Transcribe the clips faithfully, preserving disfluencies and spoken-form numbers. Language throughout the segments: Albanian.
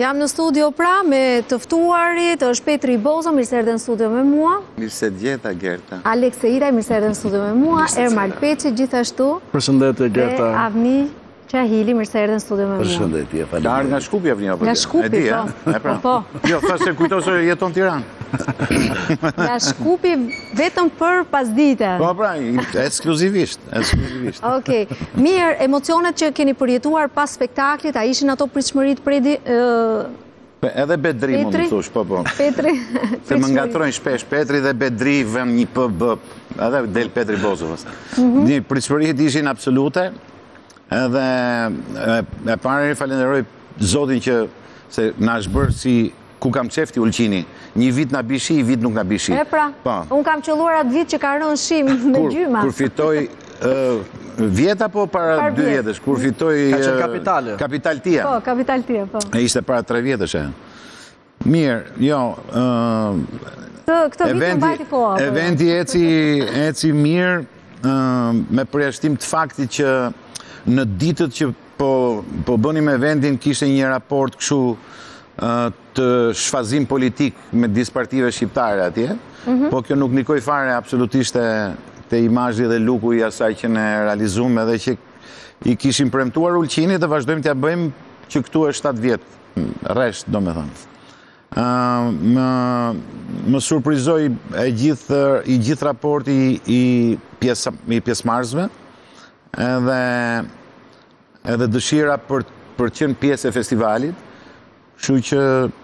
Jam në studio pra me të ftuarit, është Petri Bozo, mirë se erdhe në studio me mua. Mirë se djeta, Gerta. Alex Seiraj, mirë se erdhe në studio me mua. Ermal Peçi, gjithashtu. Përshëndetje, Gerta. Dhe Avni Qahili, mirë se erdhe në studio me mua. Përshëndetje, falim. Larë nga Shkupi, Avni, apo? Nga Shkupi, po. Po. Jo, thasë se kujto se jeton Tiranë. Nga Shkupi vetëm për pasdite. Po, pra, ekskluzivisht, ekskluzivisht. Okej, mirë, emocionet që keni përjetuar pas spektaklit, a ishin ato pritshmërit predi... Edhe Bedri, më më thush, po, po. Petri, se më ngatrojnë shpesh, Petri dhe Bedri vëm një P B, edhe del Petri Bozovës. Një pritshmërit ishin absolute, edhe e pare falenderoj Zotin që se na është bërë si ku kam qefti Ulqini, një vit nga bishi, një vit nuk nga bishi. E pra, unë kam qëlluar atë vit që ka rënë shim me gjyma. Kur fitoj vjeta po para dy vjetësh, kur fitoj Kapital Tia. Po, Kapital Tia, po. E ishte para tre vjetësh e. Mirë, jo... Këtë vit në bajti koha. Eventi eci mirë me përjashtim të faktit që në ditët që po bënim eventin kishte një raport këshu të shfazim politik me dispartive shqiptare atje, po kjo nuk nikoj fare absolutisht të imazhi dhe luku i asaj që ne realizum edhe që i kishim premtuar Ulqinit dhe vazhdojmë t'ja bëjmë që këtu e shtatë vjetë, resht do me thënë. Më surprizoj i gjithë raporti i pjesëmarrësve edhe dëshira për qenë pjesë e festivalit, shu që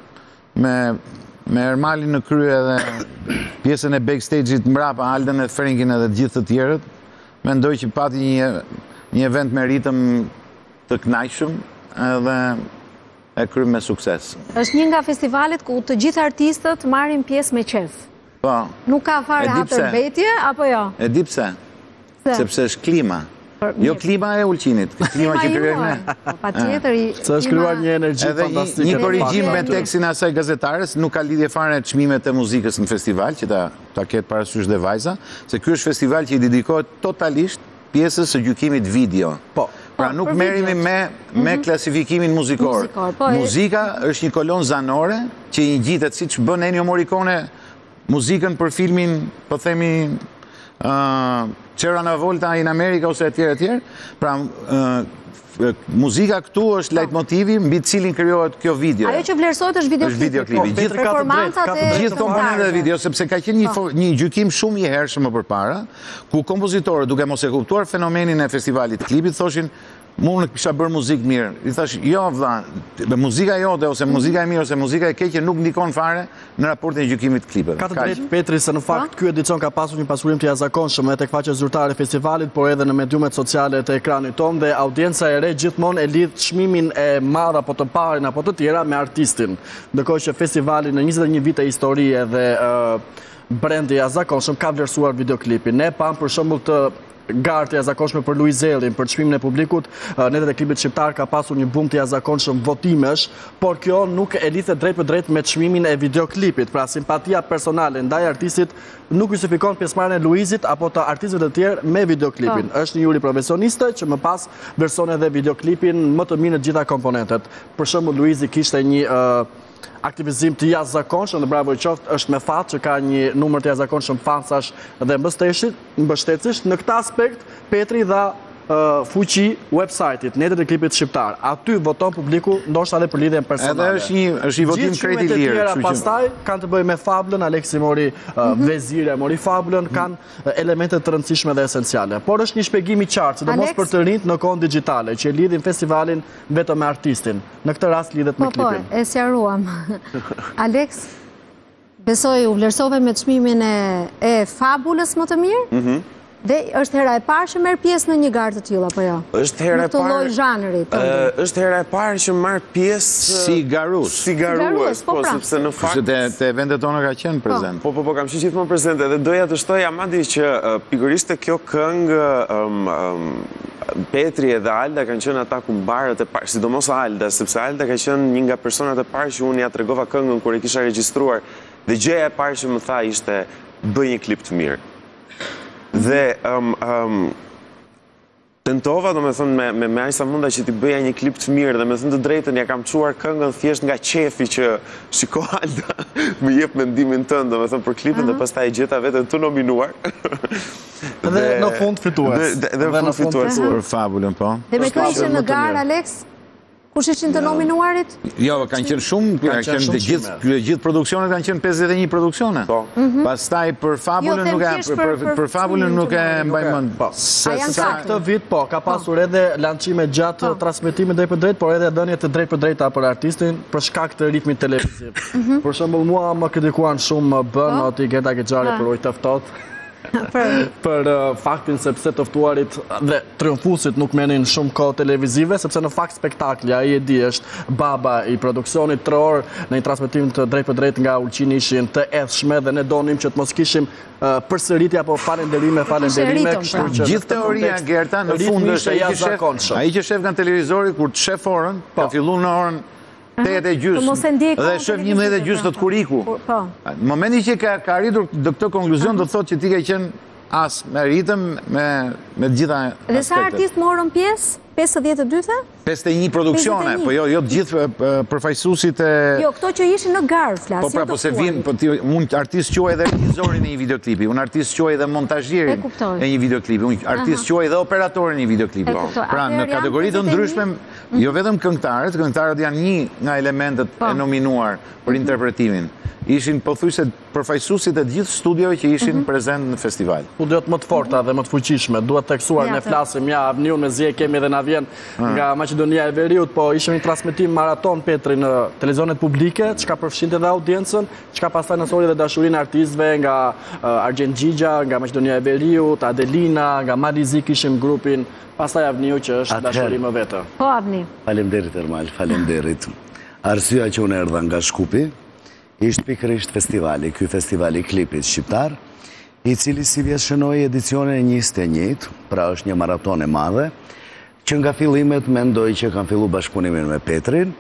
me Ermalin në krye dhe pjesën e backstage-it mbrapa, Alden e Frenkin edhe gjithë të tjerët, mendoj që pati një event me ritëm të knajshëm edhe e kry me sukses. Është një nga festivalet ku të gjithë artistët marrin pjesë me qef. Po. Nuk ka fare hatërbetje, apo jo? E di pse? Sepse është klima. Jo klima e Ulqinit, klima që krijojmë ne. Pa tjetër i... Se është kryuar një energji fantastike. Një korrigjim me tekstin asaj gazetares, nuk ka lidhje fare çmimet e muzikës në festival, që ta ketë parasysh dhe vajza, se ky është festival që i dedikohet totalisht pjesës së gjykimit video. Po. Pra nuk merremi me klasifikimin muzikor. Muzika është një kolon zanore që i ngjitet siç bën Ennio Morricone muzikën për filmin, po themi, C'era una volta in America ose e tjerë e tjerë. Pra, muzika këtu është leitmotivi mbi cilin krijohet kjo video. Ajo që vlerësohet është videoklipi. Është videoklipi. Gjithë performancat e gjithë komponentët e video, sepse ka qenë një gjykim shumë i hershëm më përpara, ku kompozitorët, duke mos e kuptuar fenomenin e festivalit klipit, thoshin mu në kisha bërë muzikë mirë. I thash, jo vëlla, muzika jote, ose muzika e mirë, ose muzika e keqe nuk ndikon fare në raportin e gjykimit të klipeve. Ka të drejtë Petri se në fakt ky edicion ka pasur një pasurim të jashtëzakonshëm edhe tek faqja zyrtare e festivalit, por edhe në mediumet sociale të ekranit ton dhe audienca e re gjithmonë e lidh çmimin e madh apo të parin apo të tjera me artistin. Ndërkohë që festivali në njëzet e një vite histori edhe brendi i jashtëzakonshëm ka vlerësuar videoklipin. Ne pam për shembull të gartë e zakonshme për Luiz Ellin, për çmimin e publikut, netet e klipit shqiptar ka pasur një bum të jashtëzakonshëm votimesh, por kjo nuk e lidhet drejt për drejt me çmimin e videoklipit. Pra simpatia personale ndaj artistit nuk justifikon pjesëmarrjen e Luizit apo të artistëve të tjerë me videoklipin. Është një juri profesioniste që më pas vlerëson edhe videoklipin më të mirë në gjitha komponentet. Për shembull, Luizi kishte një aktivizim të jashtëzakonshëm dhe bravo i qoftë është me fat që ka një numër të jashtëzakonshëm fansash dhe mbështetësish. Në këtë aspekt Petri dha fuqi website-it, netet e klipit shqiptar. Aty voton publiku ndoshta edhe për lidhjen personale. Edhe është një votim krejt i lirë. Pastaj kanë të bëjë me fablën, Aleksi mori vezire, mori fablën, kanë elemente të rëndësishme dhe esenciale. Por është një shpjegim i qartë, sidomos për të rinjt në kohën digjitale, që lidhin festivalin vetëm me artistin. Në këtë rast lidhet me klipin. Po, po, e sqaruam. Alex, besoj u vlerësove me çmimin e fabulës më të mirë? Dhe është hera e parë që merr pjesë në një garë të tillë apo jo? Është hera e parë. Është hera e parë që marr pjesë si garues. Si garues, po, sepse në fakt te eventet tona ka qenë prezent. Po, po, po, kam qenë gjithmonë prezent edhe doja të shtoj Amadi që pikërisht kjo këngë Petri edhe Alda kanë qenë ata kumbarët e parë, sidomos Alda, sepse Alda ka qenë një nga personat e parë që unë ja tregova këngën kur e kisha regjistruar dhe gjëja e parë që më tha ishte bëj një klip të mirë. Dhe Tentova, do me thënë, me, me, me aq sa munda që ti bëja një klip të mirë, dhe me thënë të drejtën, ja kam quar këngën thjesht nga qefi që shiko Alda më jep mendimin tënë, do me thënë për klipin, dhe pastaj e gjeta veten të nominuar. Dhe në fund fitues. Dhe dhe në fund fitues. Për fabulën, po. Dhe me kë ishe në garë, Alex? Kush ishin të nominuarit? Jo, kanë qenë shumë, kanë qenë të gjithë, gjithë produksionet kanë qenë pesëdhjetë e një produksione. Po. Pastaj për fabulën Jo, nuk e them thjesht për, për- për, për fabulën nuk e fëmijën mbaj nuk e- mend. po. Se A janë sa saktë? Këtë vit, po, ka pasur edhe lançime gjatë transmetimit drejt për drejt, por edhe dhënie të drejt për drejta për artistin për shkak të ritmit televiziv. Për shembull, mua më kritikuan shumë më bën oti Gerda Gexhari për ujë të ftohtë. për uh, faktin sepse të ftuarit dhe triumfusit nuk menin shumë kohë televizive, sepse në fakt spektakli, ai e di, është baba i produksionit tre orë në një transmetim të drejt për drejt nga Ulqini ishin të edhshme dhe ne donim që të mos kishim uh, përsëritje apo falenderime, falenderime, ritëm, kështu pra. që gjithë teoria Gerta në fund është ai që shef, ai që shef nga televizori kur të shef orën, ka filluar në orën tetë e Të mos e gjysmë ndjej dhe kohën shef njëmbëdhjetë e gjysmë të të kuriku. Po. Në momentin që ka, ka arritur në këtë konkluzion, do të thotë që ti ke qenë as me ritëm, me, me të gjitha Dhe sa aspektet. artist morën pjesë? pesëdhjetë e dyta? pesëdhjetë e një produksione, pesëdhjetë e një. po jo, jo të gjithë e, përfaqësuesit e... Jo, këto që ishin në garë, flas. Po pra, po se vin, po ti, unë artist quaj edhe regjizorin e një videoklipi, unë artist quaj edhe E montazhierin kuptoj. e një videoklipi, unë artist quaj edhe operatorin e një videoklipi. E kuptoj. Pra, në Atëherë janë kategori të pesëdhjetë e ndryshme, jo vetëm këngëtarët, këngëtarët janë një nga elementet Po. e nominuar për interpretimin. Ishin pothuajse përfaqësuesit e gjithë studiove që ishin prezent në festival. Studiot më të forta dhe më të fuqishme, duhet teksuar, Ja, ne të. flasim, ja, Avniun me zje kemi dhe na vjen nga Maqedonia e Veriut, po ishte një transmetim maraton, Petri, në televizionet publike, çka përfshinte dhe audiencën, çka pastaj nësori dhe dashurinë e artistëve nga uh, Argent Gjigja, nga Maqedonia e Veriut, Adelina, nga Malizi kishim grupin, pastaj Avniu që është Atëherë. dashuri më vete. Po, Avni. Faleminderit Ermal, faleminderit. Arsyeja që unë erdha nga Shkupi ishte pikërisht festivali, ky festivali i klipit shqiptar, i cili si vjes shënoi edicionin e njëzet e njëjtë, pra është një maraton e madhe, që nga fillimet mendoj që kanë filluar bashkëpunimin me Petrin,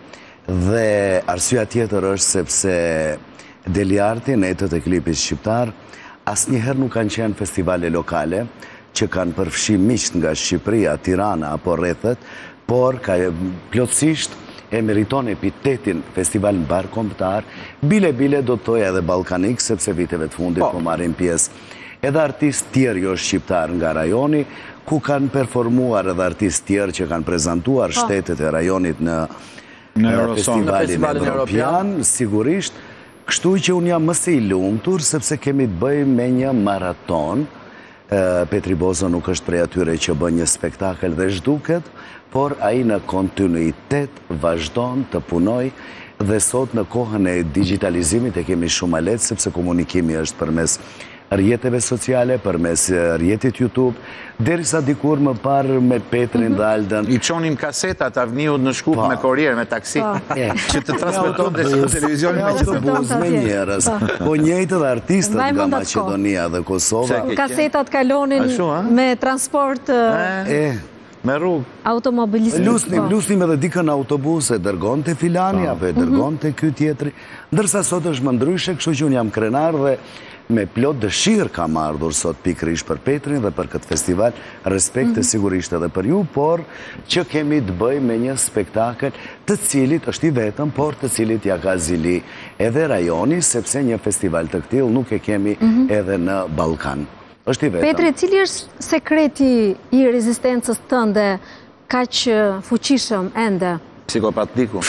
dhe arsyeja tjetër është sepse Deliarti, netët e klipit shqiptar, asnjëherë nuk kanë qenë festivale lokale, që kanë përfshi miqt nga Shqipëria, Tirana apo rrethet, por ka plotësisht e meriton epitetin festival mbar kombëtar, bile bile do të thoja edhe ballkanik, sepse viteve të fundit po marrin pjesë edhe artistë tjerë jo shqiptar nga rajoni, ku kanë performuar edhe artistë tjerë që kanë prezantuar shtetet e rajonit në Në Euroson. Në festivalin festivalin evropian, sigurisht, kështu që unë jam më së i lumtur sepse kemi të bëjmë me një maraton. Petri Bozo nuk është prej atyre që bën një spektakël dhe zhduket, por ai në kontinuitet vazhdon të punoj dhe sot në kohën e digitalizimit e kemi shumë lehtë sepse komunikimi është përmes rrjeteve sociale, përmes rrjetit YouTube, derisa dikur më parë me Petrin dhe Aldën. I çonim kasetat Avniut në Shkup me korrier, me taksi, që të transmetonte në televizionin me autobus me njerëz, po njëjtë dhe artistët Mbaj nga mend atë kohë. Maqedonia dhe Kosova. Pse ke- Kasetat kalonin Ashtu, a? me transport eh, E, me rrugë. automobilistik. lusnim, po. lusnim edhe dikën autobus e dërgon të filani, apo e dërgon të ky tjetri, ndërsa sot është më ndryshe, kështu që unë jam krenar dhe me plot dëshirë kam ardhur sot pikërisht për Petrin dhe për këtë festival, respekt e sigurisht edhe për ju, por që kemi të bëjmë me një spektakël të cilit është i vetëm, por të cilit ja ka zili edhe rajoni, sepse një festival të këtil nuk e kemi edhe në Ballkan. Është i vetëm. Petri, cili është sekreti i rezistencës tënde kaq eh, fuqishëm ende? Psikopatliku.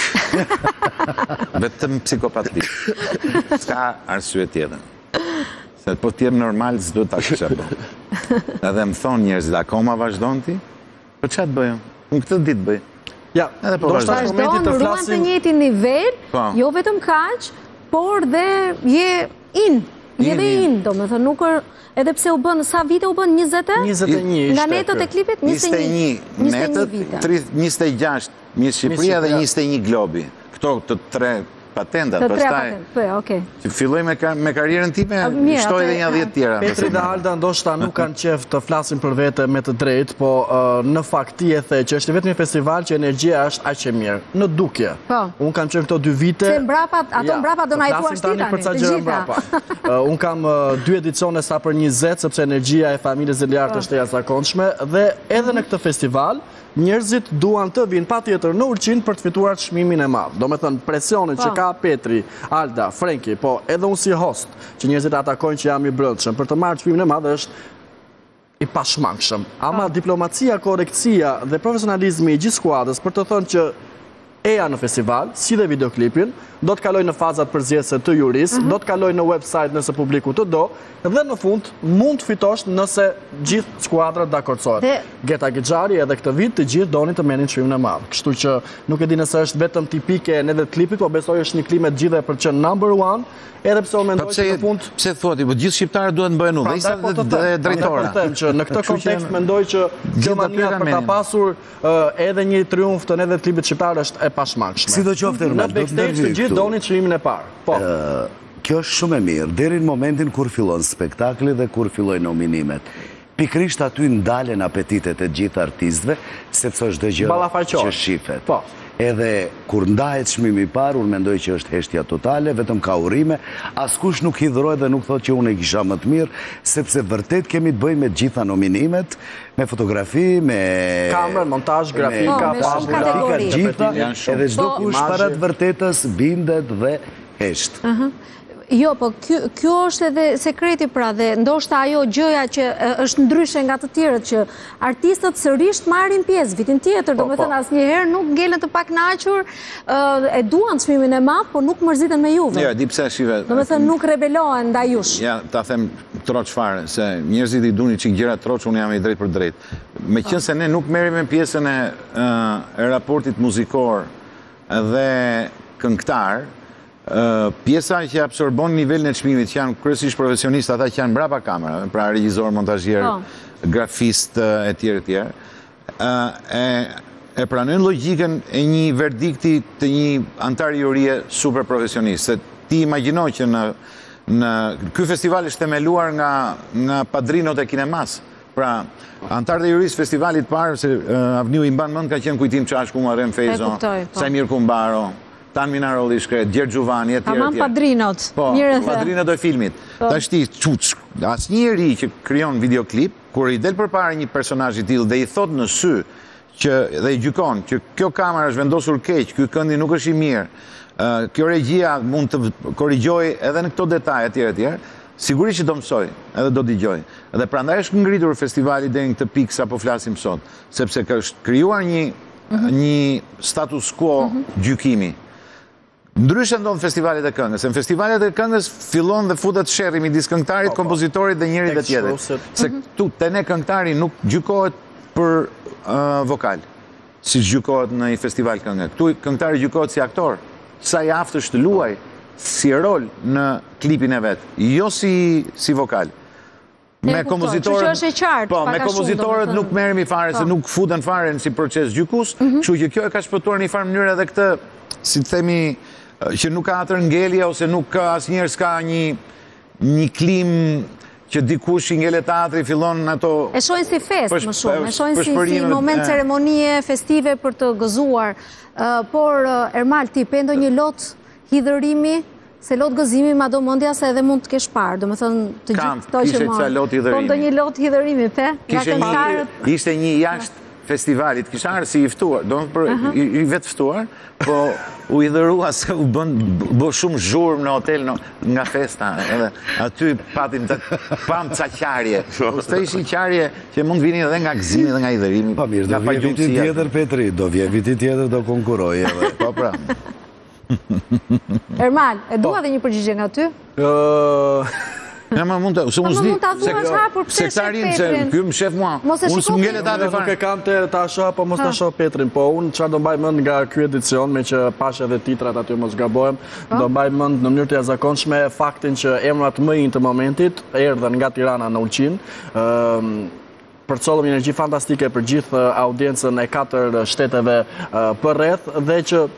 Vetëm psikopatlik. Ska arsye tjetër. Se po t'jem normal, s'do ta kisha bë. Edhe më thonë njerëzit, akoma vazhdon ti? Po ç'a të bëjë? Unë këtë ditë bëj. Ja, Edhe po do shta vazhdo. momenti Vazhdon, të ruan të flasim... njëjtin nivel, Po. jo vetëm kaq, por dhe je in. Je In, dhe in. in, do me thënë, nuk është, edhe pse u bën, sa vite u bën, njëzet e? njëzet e një Nga ishte netët e ky. klipit, njëzet e një netët, vite. tri- njëzet e gjashtë Miss Shqipëria dhe Shqipëria. njëzet e një Globi. Këto të tre patentat, Të tre pastaj patent, po, okay. që filloj me, ka, me karrierën time, mirë, shtoj edhe atë- një dhjetë tjera. Petri dhe Alda ndoshta nuk kanë qef të flasin për vete me të drejtë, po uh, në fakt ti e the që është vetëm një festival që energjia është aq e mirë, në dukje. Po. Unë kam qenë këto dy vite. Se mbrapa, ato mbrapa do na i thua flasim tani shtitani, për ca të gjëra gjitha. mbrapa. Uh, Unë kam uh, dy edicione sa për njëzet, sepse energjia e familjes Zeliart është e jashtëzakonshme dhe edhe në këtë festival njerëzit duan të vinë patjetër në Ulqin për të fituar çmimin e madh. Do me thënë presionin që ka Petri, Alda, Frenki, po edhe unë si host, që njerëzit atakojnë që jam i brëndshëm për të marrë çmimin e madh është i pashmangshëm. Ama diplomacia, korektësia dhe profesionalizmi i gjithë skuadrës për të thënë që eja në festival, si dhe videoklipin, do të kaloj në fazat përzjese të juris, do të kaloj në website nëse publiku të do, dhe në fund mund të fitosh nëse gjithë skuadrat dakordsohet. Geta Gixhari edhe këtë vit të gjithë doni të merrin çmimin e madh. Kështu që nuk e di nëse është vetëm tipike në edhe klipit, po besoj është një klim e gjithë për që number one, edhe pse unë mendoj që në fund pse thoti, po gjithë shqiptarët duhet të bëhen udhëheqësa dhe drejtora. Që në këtë kontekst mendoj që Gjermania për ta pasur edhe një triumf të edhe klipit shqiptar është e pashmangshme. Sidoqoftë, në backstage të gjithë doni çmimin e parë. Po. Kjo është shumë e mirë, deri në momentin kur fillon spektakli dhe kur fillojnë nominimet. Pikrisht aty ndalen apetitet e gjithë artistëve, sepse është gjë që shifet. Po. Edhe kur ndahet çmimi i parë, unë mendoj që është heshtja totale, vetëm ka urime, askush nuk hidhrohet dhe nuk thotë që unë e kisha më të mirë, sepse vërtet kemi të bëjmë me gjitha nominimet, me fotografi, me kamerë, montazh, grafika, grafika gjitha, edhe çdo kush para të vërtetës bindet dhe hesht. Jo, po kjo është edhe sekreti pra dhe ndoshta ajo gjëja që është ndryshe nga të tjerët që artistët sërish marrin pjesë vitin tjetër, do me thënë asnjëherë nuk ngelen të pakënaqur, e duan çmimin e madh, po nuk mërziten me juve. Jo, di pse shive. Do me thënë nuk rebelohen ndaj jush. Ja, ta them troç fare, se njerëzit i duani çik gjëra troç, unë jam i drejt për drejt. Meqense se ne nuk merrem me pjesën e raportit muzikor dhe këngëtar, pjesa që absorbon nivelin e çmimit që janë kryesisht profesionistë, ata që janë brapa kamerave, pra regjizor, montazhier, grafist e tjerë e tjerë, e pranojnë logjikën e një verdikti të një antar jurie super profesionist. Se ti imagjino që në në ky festival është themeluar nga nga padrinot e kinemas. Pra, antarët e jurisë festivalit parë, se Avniu i mban mend ka qenë Kujtim Çashku, Muharrem Feyzo, Sajmir Kumbaro, Tan Minarolli shkret, Gjergj Gjuvani, e tjerë tjerë. Tamam padrinot. Po, padrinot e filmit. Ta shti, asë një ri që kryon videoklip, kur i del për pare një personazh i tillë dhe i thot në sy, që dhe i gjykon, që kjo kamera është vendosur keq, ky këndi nuk është i mirë, kjo regjia mund të korrigjoj edhe në këto detaje, e tjerë e tjerë, sigurisht që do mësoj, edhe do dëgjoj. Dhe prandaj është ngritur festivali deri në këtë pikë sa po flasim sot, sepse ka është krijuar një një status quo gjykimi. Ndryshe ndodh festivalet e këngës. Në festivalet e këngës fillon dhe futet sherrri midis këngëtarit, kompozitorit dhe njërit dhe tjetrit. Se këtu te ne këngëtari nuk gjykohet për vokal, siç gjykohet në një festival këngë. Këtu këngëtari gjykohet si aktor, sa i aftë është të luaj si rol në klipin e vet, jo si si vokal. Me kompozitorët, po, me kompozitorët nuk merremi fare se nuk futen fare si proces gjykues, kështu që kjo e ka shpëtuar në një farë mënyrë edhe këtë, si të themi, që nuk ka atër ngelje ose nuk ka asnjëherë s'ka një një klim që dikush i ngele teatri fillon ato. E shohin si fest më shumë, e shohin si moment ceremonie festive për të gëzuar. Por Ermal, ti pe ndonjë lot hidhërimi, se lot gëzimi ma do mëndja se edhe mund të kesh parë, do me thënë të gjithë këto që marë. Po ndonjë lot hidhërimi, pe? Ishte një jashtë festivalit, kisha arë si i ftuar, do më për i vetë ftuar, po u idhërua se u bë shumë zhurmë në hotel nga festa, edhe aty patim të pam ca qarje. Së ishi qarje që mund vini edhe nga gëzimi dhe nga idhërimi. Pa mirë, do vje viti tjetër, Petri, do vje viti tjetër do konkuroj. Po pra. Ermal, e dua dhe një përgjigje nga ty? Ja, ma mund të, se unë zdi, se këtarin, se kjo më shef mua, unë së mgele ta të farë. Nuk e kam të ta shoh, po mos ta shoh Petrin, po unë çfarë do mbaj mend nga ky edicion, me që pash edhe titrat aty mos gabohem, do mbaj mend në mënyrë të jashtëzakonshme faktin që emrat më inj të momentit erdhën nga Tirana në Ulqin, përcollëm një energji fantastike për gjithë audiencën e katër shteteve përreth dhe që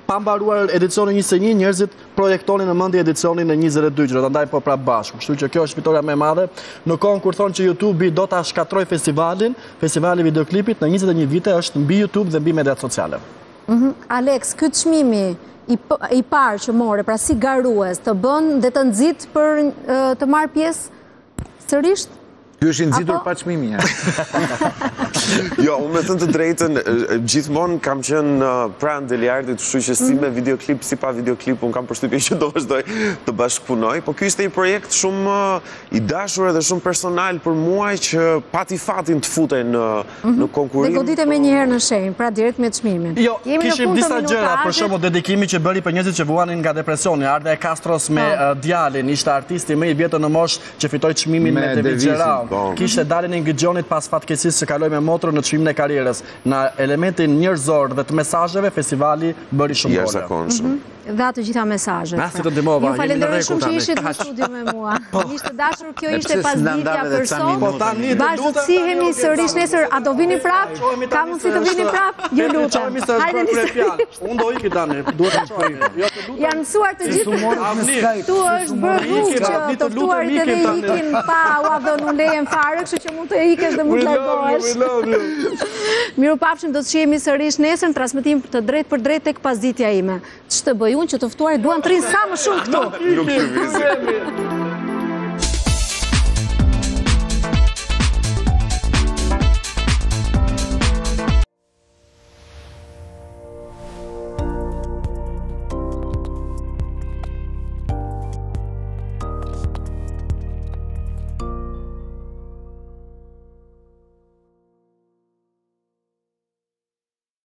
pa mbaruar edicionin njëzet e një, njerëzit projektonin në mendje edicionin e njëzet e dy, që do të ndaj po prapë bashku. Kështu që kjo është fitoria më e madhe. Në kohën kur thonë që YouTube do ta shkatroj festivalin, festivali videoklipit në njëzet e një vite është mbi YouTube dhe mbi mediat sociale. Alex, këtë çmimi i parë që more, pra si garues, të bën dhe të nxit për të marrë pjesë sërish? Ky është i nxitur pa çmimi. Jo, unë me thënë të drejtën, gjithmonë kam qenë pranë Deliardit, kështu që si me videoklip, si pa videoklip, unë kam përshtypjen që do vazhdoj të bashkëpunoj, po ky ishte një projekt shumë i dashur edhe shumë personal për mua që pati fatin të futej në konkurim. Dhe godite me njëherë në shenjë, pra direkt me çmimin. Jo, kishim disa gjëra, për shembull dedikimi që bëri për njerëzit që vuanin nga depresioni, Arda e Castros me djalin, ishte artisti më i vjetër në moshë që fitoi çmimin me David Gerard. Kishte dalin e Ngëgjonit pas fatkeqësisë që kaloi me motrën në çmimin e karrierës. Në elementin njerëzor dhe të mesazheve, festivali bëri shumë gole. Jashtëzakonshëm. Dhe ato gjitha mesazhet. Na si të ndihmova, ju falenderoj shumë që ishit në studio me mua. Ishte dashur, kjo ishte pasditja për sot. Po tani do lutem. Bashkësihemi sërish nesër, a do vini prapë? Ka mundësi të vini prapë? Ju lutem. Hajde nisë. Unë do iki tani, duhet të çoj. Janë mësuar të gjithë. Tu është bërë rrugë që të ftuarit edhe ikin pa u dhënë lejen fare, kështu që mund të ikesh dhe mund të largohesh. Mirupafshim, do të shihemi sërish nesër në transmetim të drejtë për drejtë tek pasditja ime. Ç'të bëj unë që të ftuarit duan të rinë sa më shumë këtu. Nuk të vizit.